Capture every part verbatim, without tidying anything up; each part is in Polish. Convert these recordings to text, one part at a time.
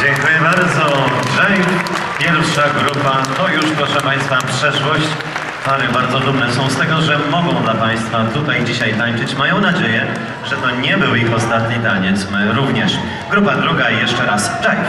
Dziękuję bardzo. Drive, pierwsza grupa, to już proszę Państwa przeszłość. Pary bardzo dumne są z tego, że mogą dla Państwa tutaj dzisiaj tańczyć. Mają nadzieję, że to nie był ich ostatni taniec. My również. Grupa druga i jeszcze raz Drive.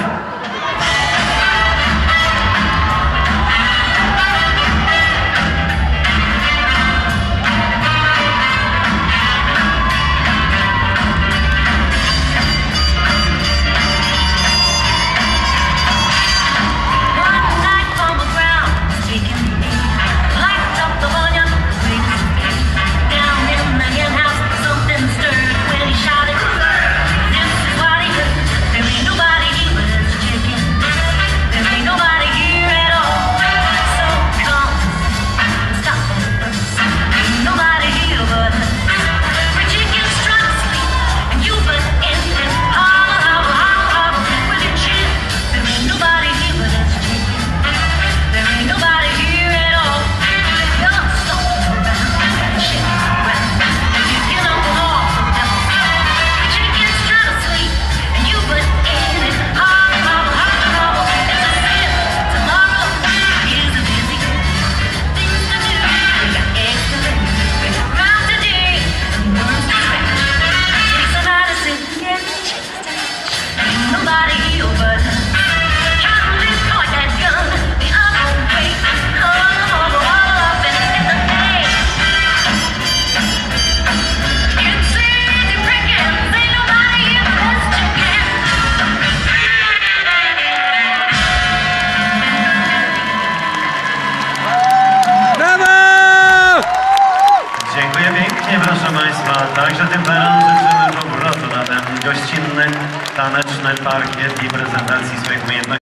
Dziękuję pięknie, proszę Państwa. Także tym parom życzymy powrotu na ten gościnny, taneczny parkiet i prezentacji swoich umiejętności.